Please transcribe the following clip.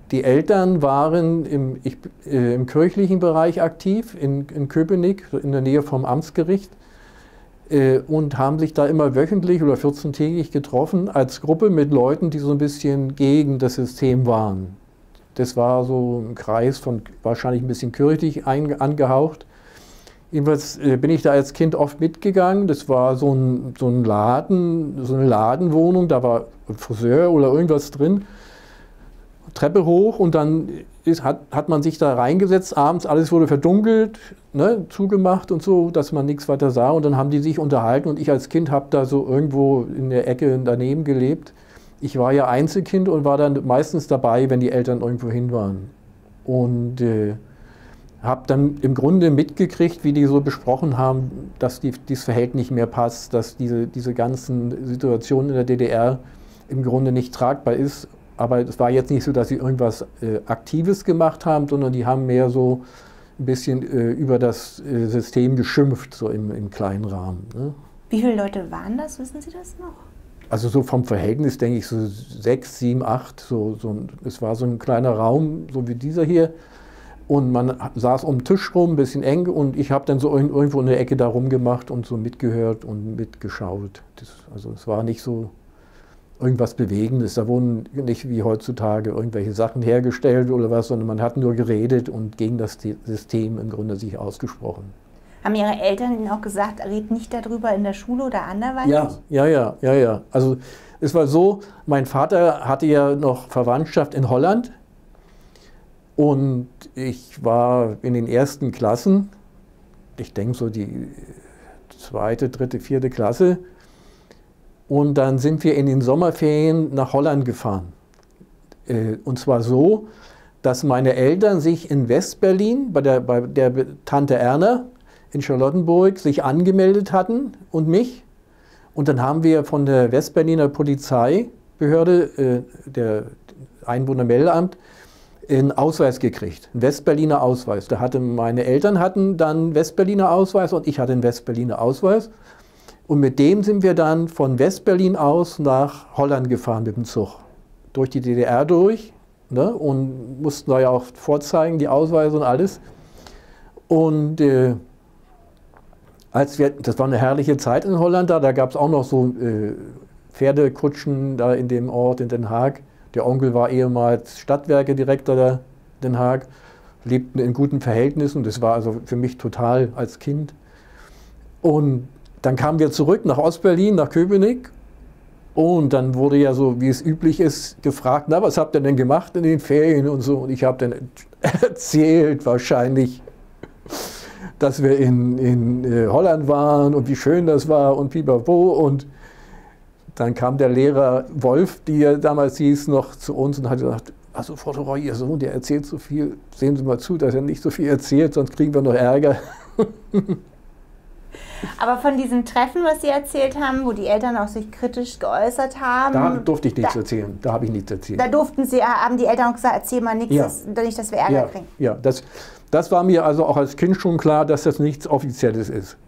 die Eltern waren im kirchlichen Bereich aktiv, in Köpenick, in der Nähe vom Amtsgericht, und haben sich da immer wöchentlich oder 14-tägig getroffen als Gruppe mit Leuten, die so ein bisschen gegen das System waren. Das war so ein Kreis von wahrscheinlich ein bisschen kirchlich angehaucht. Jedenfalls bin ich da als Kind oft mitgegangen. Das war so ein Laden, so eine Ladenwohnung, da war ein Friseur oder irgendwas drin. Treppe hoch und dann hat man sich da reingesetzt, abends alles wurde verdunkelt, ne, zugemacht und so, dass man nichts weiter sah, und dann haben die sich unterhalten und ich als Kind habe da so irgendwo in der Ecke daneben gelebt. Ich war ja Einzelkind und war dann meistens dabei, wenn die Eltern irgendwo hin waren, und habe dann im Grunde mitgekriegt, wie die so besprochen haben, dass dieses Verhältnis nicht mehr passt, dass diese ganzen Situationen in der DDR im Grunde nicht tragbar ist. Aber es war jetzt nicht so, dass sie irgendwas Aktives gemacht haben, sondern die haben mehr so ein bisschen über das System geschimpft, so im kleinen Rahmen. Ne? Wie viele Leute waren das? Wissen Sie das noch? Also so vom Verhältnis denke ich so 6, 7, 8. Es war so ein kleiner Raum, so wie dieser hier. Und man saß um den Tisch rum, ein bisschen eng. Und ich habe dann so irgendwo in der Ecke da rumgemacht und so mitgehört und mitgeschaut. Also es war nicht so irgendwas Bewegendes. Da wurden nicht wie heutzutage irgendwelche Sachen hergestellt oder was, sondern man hat nur geredet und gegen das System im Grunde sich ausgesprochen. Haben Ihre Eltern Ihnen auch gesagt, red nicht darüber in der Schule oder anderweitig? Ja. Also es war so, mein Vater hatte ja noch Verwandtschaft in Holland und ich war in den ersten Klassen, ich denke so die 2., 3., 4. Klasse, und dann sind wir in den Sommerferien nach Holland gefahren. Und zwar so, dass meine Eltern sich in Westberlin bei der Tante Erna in Charlottenburg sich angemeldet hatten und mich. Und dann haben wir von der Westberliner Polizeibehörde, der Einwohnermeldeamt, einen Ausweis gekriegt, einen Westberliner Ausweis. Meine Eltern hatten dann Westberliner Ausweis und ich hatte einen Westberliner Ausweis. Und mit dem sind wir dann von Westberlin aus nach Holland gefahren mit dem Zug. Durch die DDR durch, ne, und mussten da ja auch vorzeigen, die Ausweise und alles. Und das war eine herrliche Zeit in Holland da gab es auch noch so Pferdekutschen da in dem Ort in Den Haag. Der Onkel war ehemals Stadtwerkedirektor da in Den Haag, lebten in guten Verhältnissen. Das war also für mich total als Kind. Und dann kamen wir zurück nach Ostberlin, nach Köpenick, und dann wurde ja so, wie es üblich ist, gefragt, na, was habt ihr denn gemacht in den Ferien und so, und ich habe dann erzählt wahrscheinlich, dass wir in Holland waren und wie schön das war und pipapo, und dann kam der Lehrer Wolf, die er damals hieß, noch zu uns und hat gesagt, also Frau Roy, Ihr Sohn, der erzählt so viel, sehen Sie mal zu, dass er nicht so viel erzählt, sonst kriegen wir noch Ärger. Aber von diesem Treffen, was Sie erzählt haben, wo die Eltern auch sich kritisch geäußert haben... Da durfte ich nichts erzählen, da habe ich nichts erzählt. Da haben die Eltern auch gesagt, erzähl mal nichts, ja. Nicht, dass wir Ärger kriegen. Ja, das war mir also auch als Kind schon klar, dass das nichts Offizielles ist.